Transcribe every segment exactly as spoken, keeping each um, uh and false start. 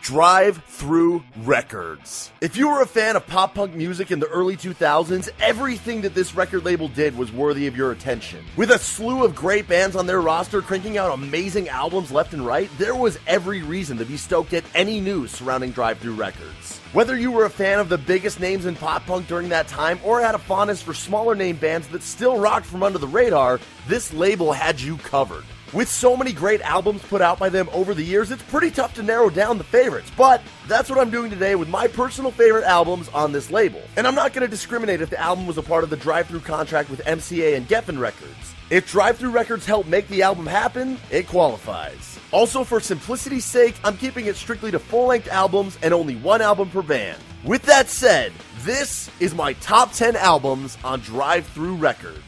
Drive-Thru Records. If you were a fan of pop-punk music in the early two thousands, everything that this record label did was worthy of your attention. With a slew of great bands on their roster cranking out amazing albums left and right, there was every reason to be stoked at any news surrounding Drive-Thru Records. Whether you were a fan of the biggest names in pop-punk during that time, or had a fondness for smaller name bands that still rocked from under the radar, this label had you covered. With so many great albums put out by them over the years, it's pretty tough to narrow down the favorites, but that's what I'm doing today with my personal favorite albums on this label. And I'm not going to discriminate if the album was a part of the Drive-Thru contract with M C A and Geffen Records. If Drive-Thru Records helped make the album happen, it qualifies. Also, for simplicity's sake, I'm keeping it strictly to full-length albums and only one album per band. With that said, this is my top ten albums on Drive-Thru Records.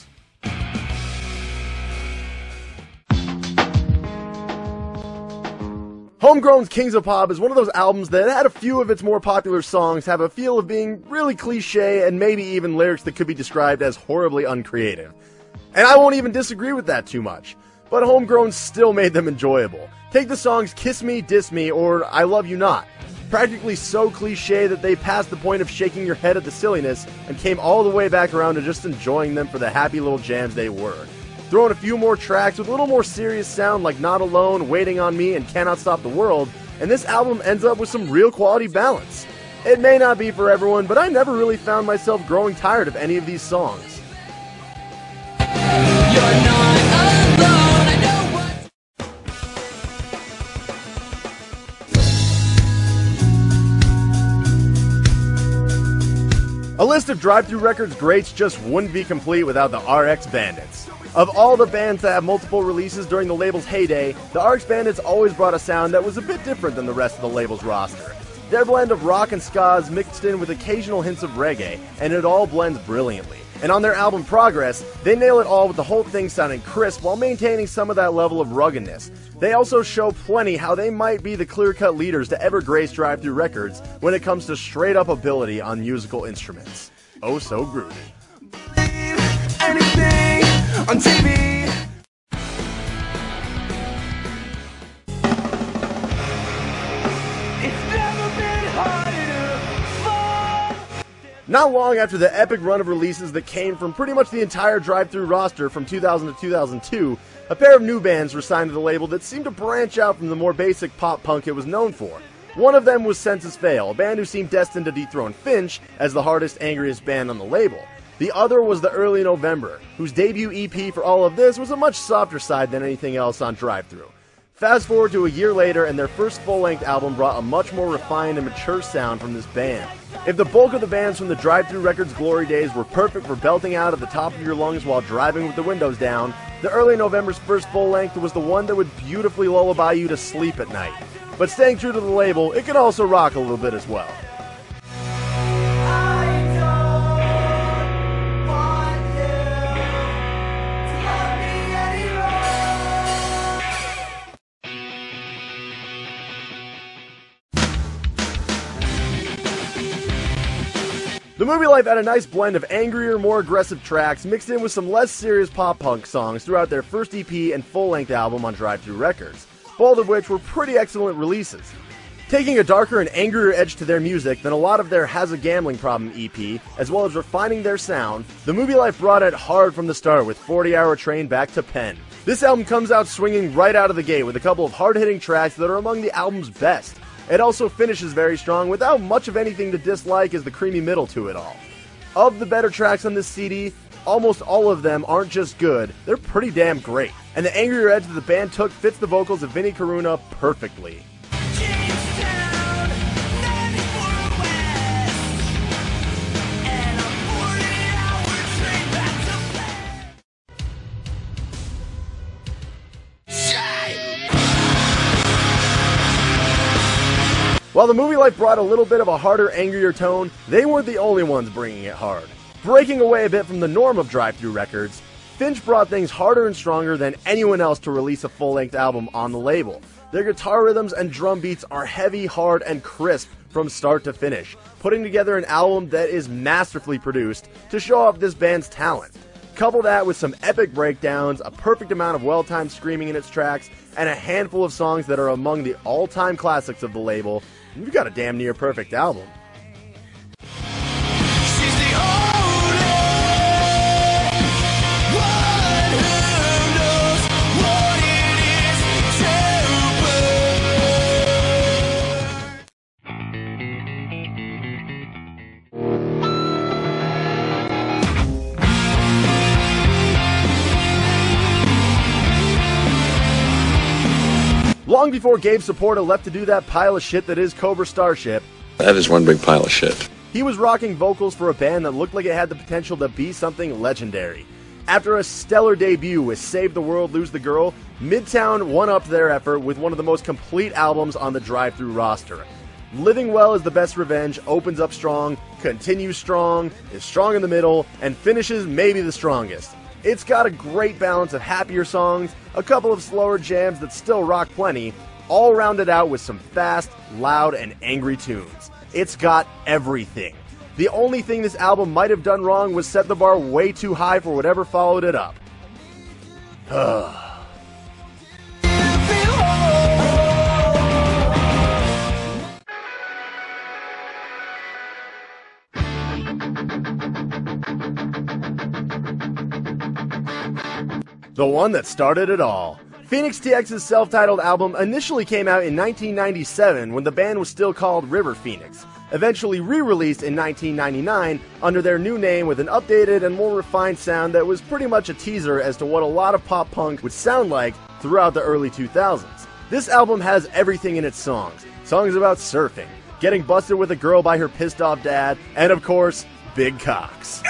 Homegrown's Kings of Pop is one of those albums that had a few of its more popular songs have a feel of being really cliche and maybe even lyrics that could be described as horribly uncreative. And I won't even disagree with that too much, but Homegrown still made them enjoyable. Take the songs Kiss Me, Diss Me, or I Love You Not. Practically so cliche that they passed the point of shaking your head at the silliness and came all the way back around to just enjoying them for the happy little jams they were. Throw in a few more tracks with a little more serious sound like Not Alone, Waiting on Me, and Cannot Stop the World, and this album ends up with some real quality balance. It may not be for everyone, but I never really found myself growing tired of any of these songs. You're not alone, I know what... A list of Drive-Thru Records greats just wouldn't be complete without the R X Bandits. Of all the bands that have multiple releases during the label's heyday, the R X Bandits always brought a sound that was a bit different than the rest of the label's roster. Their blend of rock and ska is mixed in with occasional hints of reggae, and it all blends brilliantly. And on their album Progress, they nail it all with the whole thing sounding crisp while maintaining some of that level of ruggedness. They also show plenty how they might be the clear-cut leaders to ever grace Drive-Thru Records when it comes to straight-up ability on musical instruments. Oh so groovy. Anything on T V. It's never been harder to fall. Not long after the epic run of releases that came from pretty much the entire Drive-Thru roster from two thousand to two thousand two, a pair of new bands were signed to the label that seemed to branch out from the more basic pop-punk it was known for. One of them was Senses Fail, a band who seemed destined to dethrone Finch as the hardest, angriest band on the label. The other was the Early November, whose debut E P for all of this was a much softer side than anything else on Drive-Thru. Fast forward to a year later, and their first full-length album brought a much more refined and mature sound from this band. If the bulk of the bands from the Drive-Thru Records glory days were perfect for belting out at the top of your lungs while driving with the windows down, the Early November's first full-length was the one that would beautifully lullaby you to sleep at night. But staying true to the label, it could also rock a little bit as well. The Movielife had a nice blend of angrier, more aggressive tracks mixed in with some less serious pop-punk songs throughout their first E P and full-length album on Drive-Thru Records, both of which were pretty excellent releases. Taking a darker and angrier edge to their music than a lot of their Has a Gambling Problem E P, as well as refining their sound, the Movielife brought it hard from the start with forty hour Train Back to Penn. This album comes out swinging right out of the gate with a couple of hard-hitting tracks that are among the album's best. It also finishes very strong without much of anything to dislike as the creamy middle to it all. Of the better tracks on this C D, almost all of them aren't just good, they're pretty damn great. And the angrier edge that the band took fits the vocals of Vinnie Coruna perfectly. While the Movielife brought a little bit of a harder, angrier tone, they weren't the only ones bringing it hard. Breaking away a bit from the norm of Drive-Thru Records, Finch brought things harder and stronger than anyone else to release a full-length album on the label. Their guitar rhythms and drum beats are heavy, hard, and crisp from start to finish, putting together an album that is masterfully produced to show off this band's talent. Couple that with some epic breakdowns, a perfect amount of well-timed screaming in its tracks, and a handful of songs that are among the all-time classics of the label, and you've got a damn near perfect album. Long before Gabe Saporta left to do that pile of shit that is Cobra Starship, that is one big pile of shit, he was rocking vocals for a band that looked like it had the potential to be something legendary. After a stellar debut with Save the World, Lose the Girl, Midtown one-upped their effort with one of the most complete albums on the Drive-Thru roster. Living Well is the Best Revenge opens up strong, continues strong, is strong in the middle, and finishes maybe the strongest. It's got a great balance of happier songs, a couple of slower jams that still rock plenty, all rounded out with some fast, loud, and angry tunes. It's got everything. The only thing this album might have done wrong was set the bar way too high for whatever followed it up. The one that started it all. Fenix T X's self-titled album initially came out in nineteen ninety-seven when the band was still called River Phoenix, eventually re-released in nineteen ninety-nine under their new name with an updated and more refined sound that was pretty much a teaser as to what a lot of pop punk would sound like throughout the early two thousands. This album has everything in its songs. Songs about surfing, getting busted with a girl by her pissed off dad, and of course, big cocks.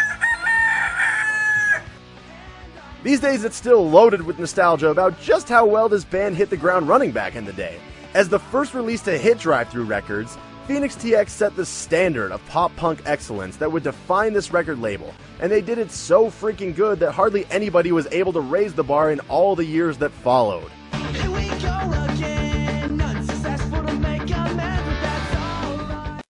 These days it's still loaded with nostalgia about just how well this band hit the ground running back in the day. As the first release to hit Drive-Thru Records, Fenix T X set the standard of pop-punk excellence that would define this record label, and they did it so freaking good that hardly anybody was able to raise the bar in all the years that followed. Here we go again, unsuccessful to make amends, but that's alright.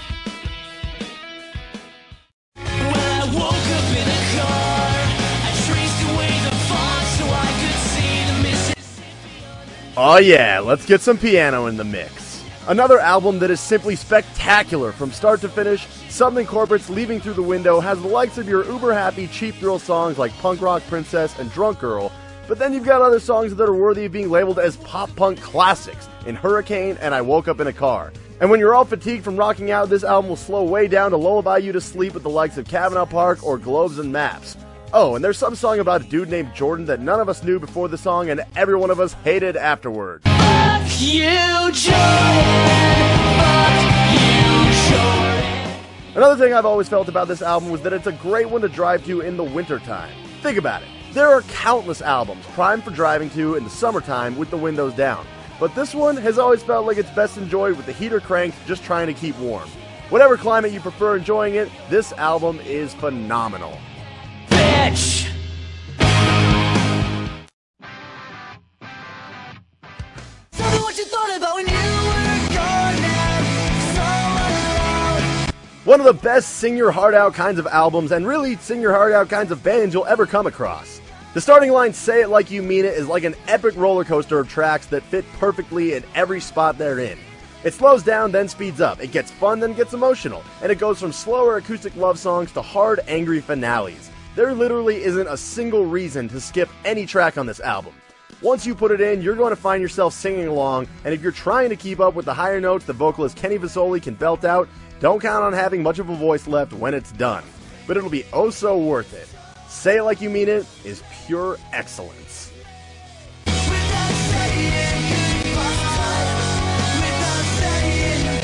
Well, I woke up in a car, I traced away the fog so I could see the Mississippi. Oh yeah, let's get some piano in the mix. Another album that is simply spectacular from start to finish. Something Corporate's Leaving Through the Window has the likes of your uber-happy, cheap thrill songs like Punk Rock Princess and Drunk Girl, but then you've got other songs that are worthy of being labeled as pop-punk classics in Hurricane and I Woke Up in a Car. And when you're all fatigued from rocking out, this album will slow way down to lullaby you to sleep with the likes of Cavanaugh Park or Globes and Maps. Oh, and there's some song about a dude named Jordan that none of us knew before the song and every one of us hated afterward. Fuck you, Jordan. Fuck you, Jordan. Another thing I've always felt about this album was that it's a great one to drive to in the wintertime. Think about it. There are countless albums primed for driving to in the summertime with the windows down. But this one has always felt like it's best enjoyed with the heater cranked, just trying to keep warm. Whatever climate you prefer enjoying it, this album is phenomenal. Bitch. Tell me what you thought about when you were gone now, so alone. One of the best sing your heart out kinds of albums and really sing your heart out kinds of bands you'll ever come across. The starting line, Say It Like You Mean It, is like an epic roller coaster of tracks that fit perfectly in every spot they're in. It slows down, then speeds up. It gets fun, then gets emotional. And it goes from slower acoustic love songs to hard, angry finales. There literally isn't a single reason to skip any track on this album. Once you put it in, you're going to find yourself singing along, and if you're trying to keep up with the higher notes the vocalist Kenny Vasoli can belt out, don't count on having much of a voice left when it's done. But it'll be oh so worth it. Say It Like You Mean It is pure excellence. Without saying goodbye, without saying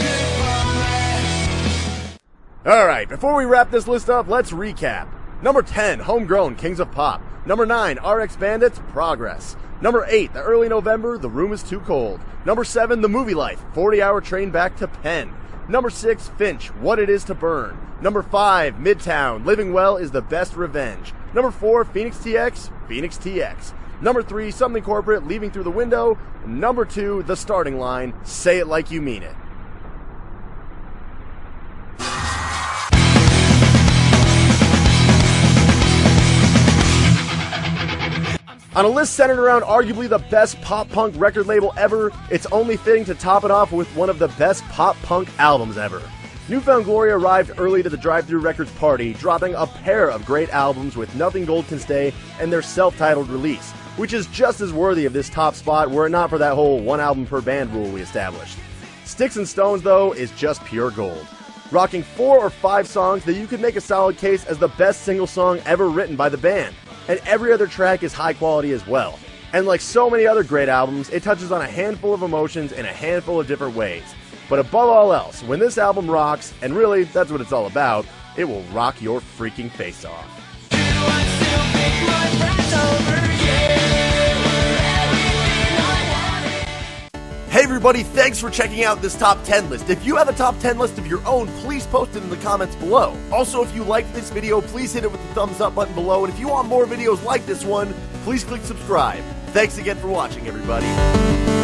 goodbye. Alright, before we wrap this list up, let's recap. Number ten, Homegrown, Kings of Pop. Number nine, R X Bandits, Progress. Number eight, The Early November, The Room is Too Cold. Number seven, The Movielife, forty hour Train Back to Penn. Number six, Finch, What It Is to Burn. Number five, Midtown, Living Well is the Best Revenge. Number four, Fenix T X, Fenix T X. Number three, Something Corporate, Leaving Through the Window. Number two, The Starting Line, Say It Like You Mean It. On a list centered around arguably the best pop-punk record label ever, it's only fitting to top it off with one of the best pop-punk albums ever. New Found Glory arrived early to the Drive-Thru Records party, dropping a pair of great albums with Nothing Gold Can Stay and their self-titled release, which is just as worthy of this top spot were it not for that whole one album per band rule we established. Sticks and Stones, though, is just pure gold. Rocking four or five songs that you could make a solid case as the best single song ever written by the band. And every other track is high quality as well. And like so many other great albums, it touches on a handful of emotions in a handful of different ways. But above all else, when this album rocks, and really, that's what it's all about, it will rock your freaking face off. Hey everybody, thanks for checking out this top ten list. If you have a top ten list of your own, please post it in the comments below. Also, if you liked this video, please hit it with the thumbs up button below, and if you want more videos like this one, please click subscribe. Thanks again for watching, everybody.